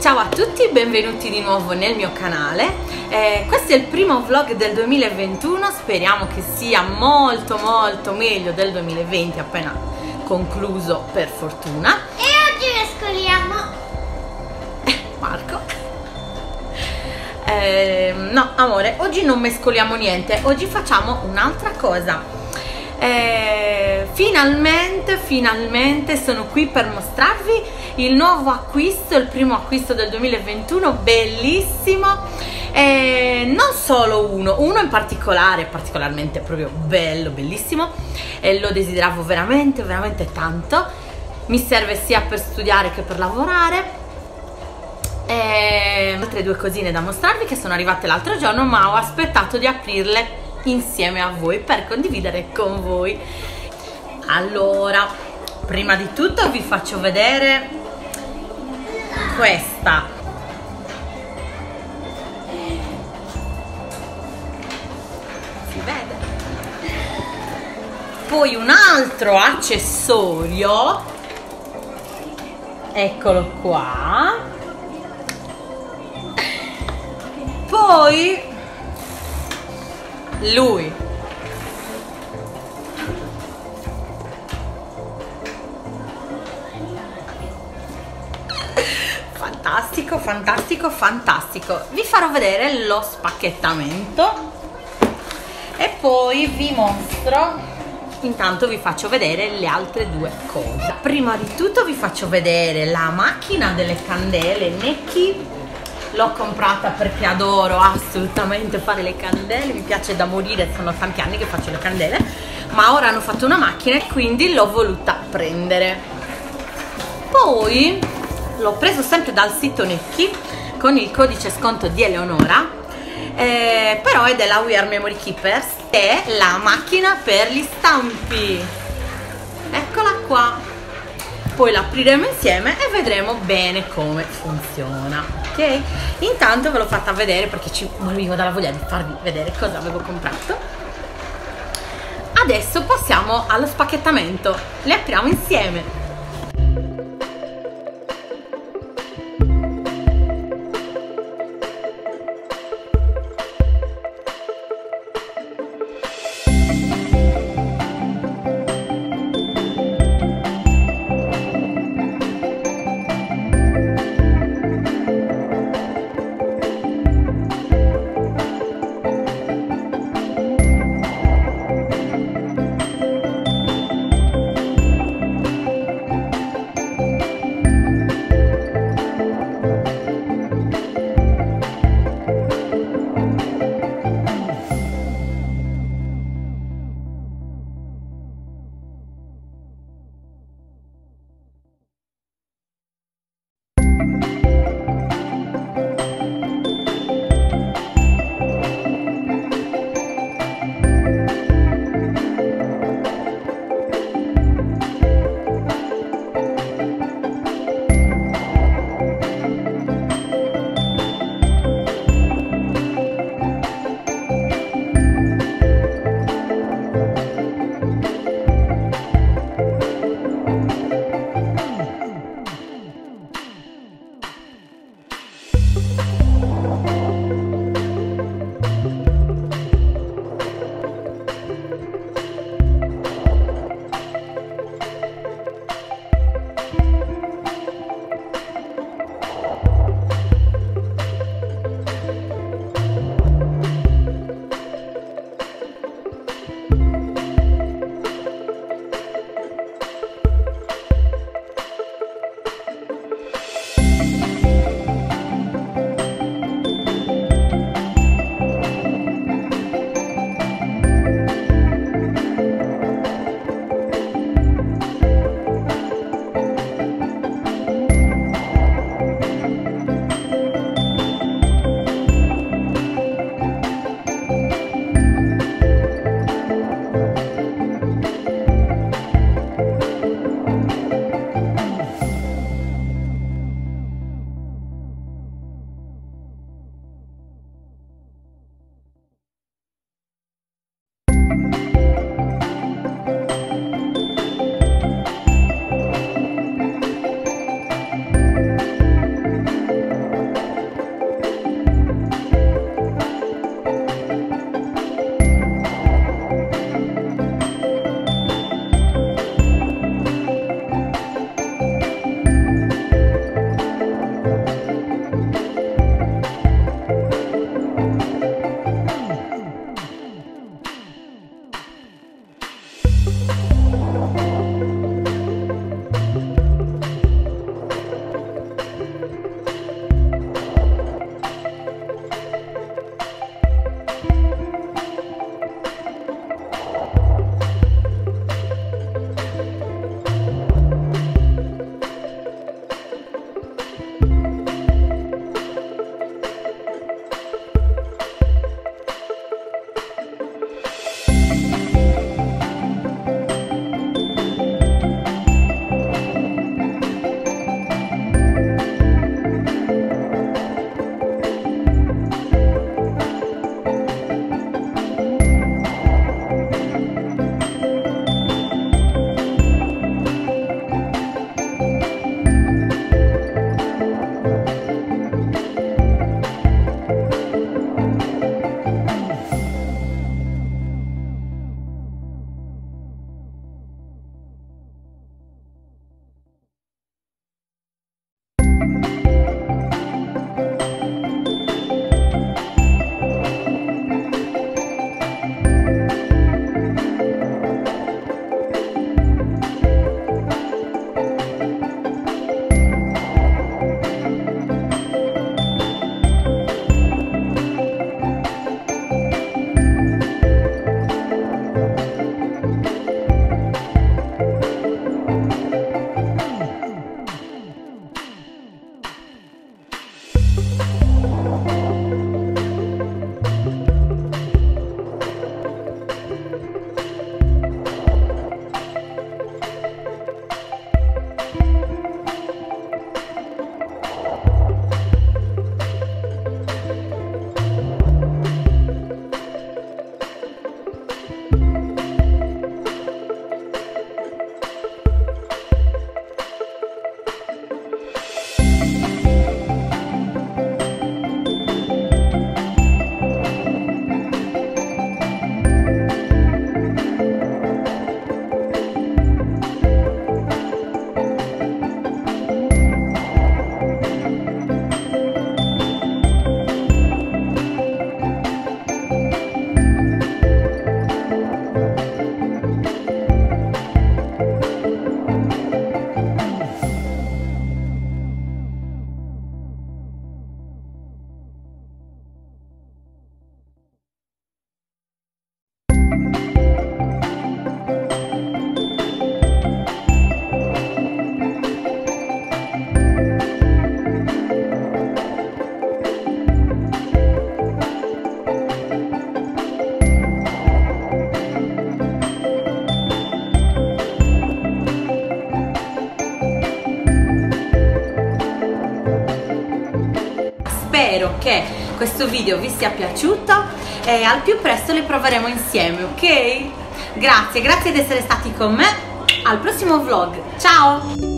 Ciao a tutti, benvenuti di nuovo nel mio canale. Questo è il primo vlog del 2021, speriamo che sia molto meglio del 2020 appena concluso, per fortuna. E oggi mescoliamo Marco. No amore, oggi non mescoliamo niente, oggi facciamo un'altra cosa. Finalmente sono qui per mostrarvi il nuovo acquisto, il primo acquisto del 2021, bellissimo. Non solo uno in particolare, particolarmente proprio bello, bellissimo, e lo desideravo veramente tanto. Mi serve sia per studiare che per lavorare. Altre due cosine da mostrarvi che sono arrivate l'altro giorno, ma ho aspettato di aprirle insieme a voi per condividere con voi. Allora, prima di tutto vi faccio vedere questa. Si vede? Poi un altro accessorio, eccolo qua. Poi lui, fantastico. Vi farò vedere lo spacchettamento e poi vi mostro, intanto vi faccio vedere le altre due cose. Prima di tutto vi faccio vedere la macchina delle candele Necchi. L'ho comprata perché adoro assolutamente fare le candele, mi piace da morire, sono tanti anni che faccio le candele, ma ora hanno fatto una macchina e quindi l'ho voluta prendere. Poi l'ho preso sempre dal sito Necchi con il codice sconto di Eleonora, però è della We Are Memory Keepers, è la macchina per gli stampi, eccola qua. Poi la apriremo insieme e vedremo bene come funziona, ok? Intanto ve l'ho fatta vedere perché ci morivo dalla voglia di farvi vedere cosa avevo comprato. Adesso passiamo allo spacchettamento, le apriamo insieme. che questo video vi sia piaciuto e al più presto le proveremo insieme, ok? Grazie di essere stati con me, al prossimo vlog, ciao!